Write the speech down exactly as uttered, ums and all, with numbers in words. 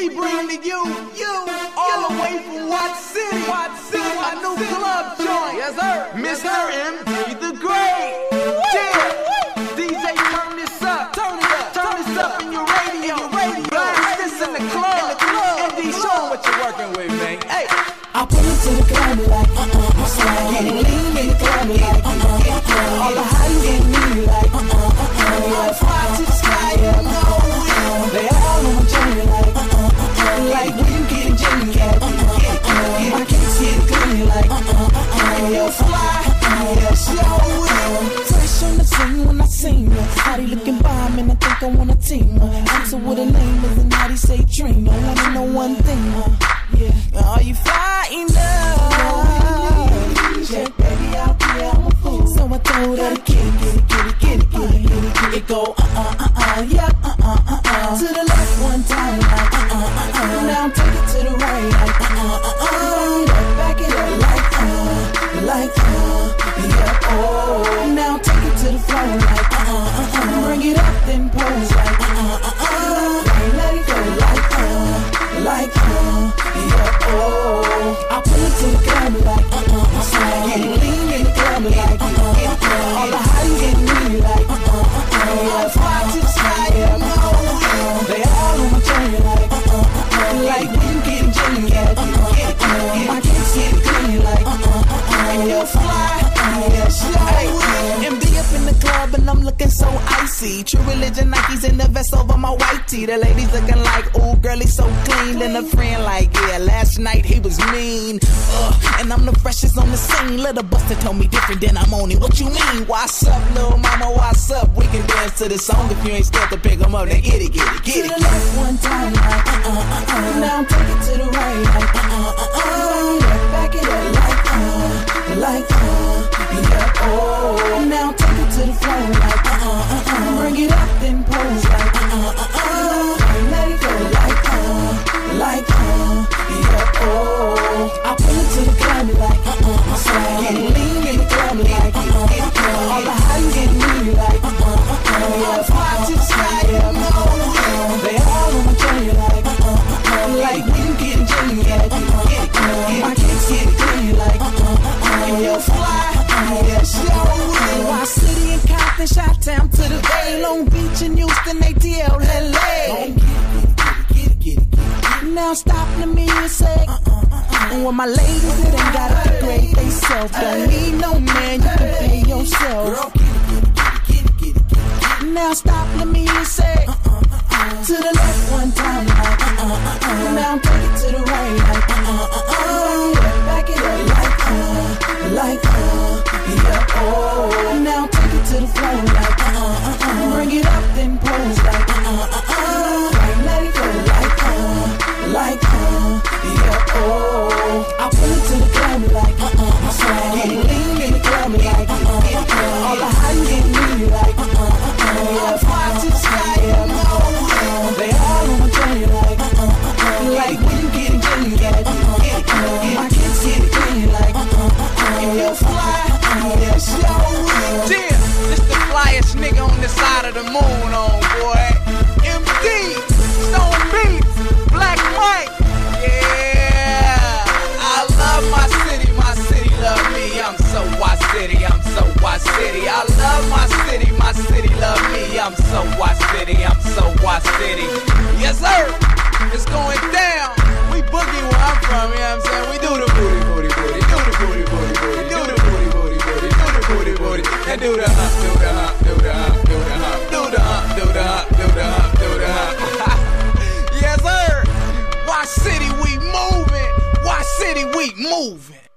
we bring to you, you, all the way from Watch City, Watch City, a new club joint. Yes, sir. Mister M D the Great. Yeah. D J, turn this up, turn it up, turn this up in your radio, radio. Blast this in the club, M D, show 'em what you're working with, man. Hey. I pull it to the club like, uh-uh, I'm sliding. Getting lean in the club like, uh-uh, uh-uh. All the high get me like, uh-uh, uh-uh. Yeah, fly to the sky, yeah, no, uh-uh. They all on my journey like, uh-uh, uh-uh. Like, when you getting Jimmy at, uh-uh, uh-uh. I can't see it clearly like, uh-uh, uh-uh. Yeah, fly, uh-uh, yeah, show it. Fresh on the scene when I seen her. Body looking bomb and I think I want a team. Answer with a name is and how they say dream. I wanna know one thing, uh. Yeah. Are you fly enough? Check baby out here, I'm a fool. So I told her to get it, get it, get it, get it, get it, get it, get it. Go uh uh uh uh, yeah uh uh uh uh. To the left one time, like uh uh uh uh. Now take it to the right, like uh uh uh uh. Back it up, like uh, like uh, yeah oh. Now take it to the floor, like uh uh uh uh. Bring it up, then pose, like uh uh uh uh. Right, let it go, like uh, like uh. Yeah, oh, I pull it to the club like, uh-uh, I'm sliding. Getting lean in the club like, uh-uh, uh-uh. All the high getting me like, uh-uh, uh-uh. Yeah, fly to the sky, yeah, no, uh-uh. They all on my journey like, uh-uh, uh-uh. Like, when you getting Jimmy at, uh-uh, uh-uh. I can't see it clean like, uh-uh, uh-uh. Yeah, fly, uh-uh, yeah, slow. M D up in the club and I'm looking so icy. True religion Nikes in the vest over my white tee. The ladies looking like, ooh, girl, he's so clean. Then a friend like, yeah, last night he was mean. Uh, and I'm the freshest on the scene. Little buster told me different than I'm on it. What you mean? What's up, little mama? What's up? We can dance to this song if you ain't scared to pick 'em up. Then get it, get it, get it. To the left one time, like, uh, uh, uh, uh. Now take it to the right, like, uh, uh, uh, uh. Yeah, back it up, like, uh, like, uh, yeah, oh. Now take it to the floor, like, uh, uh, uh, uh. Bring it up, then pose, like, uh, uh, uh, uh. Let it go, like, uh, like, uh, yeah, oh. I pull it to the club like, uh-uh, I'm sliding. Getting lean in the club like, uh-uh, uh-uh. All the high getting me like, uh-uh, uh-uh. Yeah, fly to the sky, yeah, no, uh-uh. They all on my journey like, uh-uh, uh-uh. Like, when you getting Jimmy at, uh-uh, uh-uh. I can't see it clean like, uh-uh, uh-uh. Yeah, fly, uh-uh, yeah, show it. Why City and Compton, Chi-Town to the Bay, Long Beach and Houston, A T L, L A. Now stop the music. Uh, uh, uh, uh. And when my ladies that ain't gotta degrade they self, don't need no man, you can pay yourself. Now stop the music. Uh, uh, uh, uh. To the left one time, like, uh, uh, uh, uh. Now take it to the right, like, uh, uh, uh, uh. Yeah, back it up, like, uh, like, uh, yeah, oh. Now take it to the floor, like, uh, uh, uh, uh. Bring it up, then pose, like, uh, uh, uh, uh. Right, let it go, like, uh, like, uh, yeah, oh. I pull it to the club like, uh-uh, I'm sliding. Getting lean in the club like, uh-uh, uh-uh. All the high getting me like, uh-uh, uh-uh. Yeah, fly to the sky, yeah, no, uh-uh. They all on my journey like, uh-uh, uh-uh. Like, when you getting Jimmy at, uh-uh, uh-uh. I can't see it clean like, uh-uh, uh-uh. Yeah, fly, uh-uh, yeah, slow. Yeah, this the flyest nigga on this side of the moon, on boy. M D, Stone Beats, Black Mike, yeah. I love my city, my city love me. I'm so Watch City, I'm so Watch City. I love my city, my city love me. I'm so Watch City, I'm so Watch City. Yes sir, it's going down. We boogie where I'm from, you know what I'm saying? We do the booty, booty, booty, do the booty, booty, booty, do the booty, booty, booty, do the booty, booty, and do the hump, do the hump, do the hump, do the hump, do the hump, do the hump, do the hump, do the hump. Yes sir. Watch City, we moving. Watch City, we moving.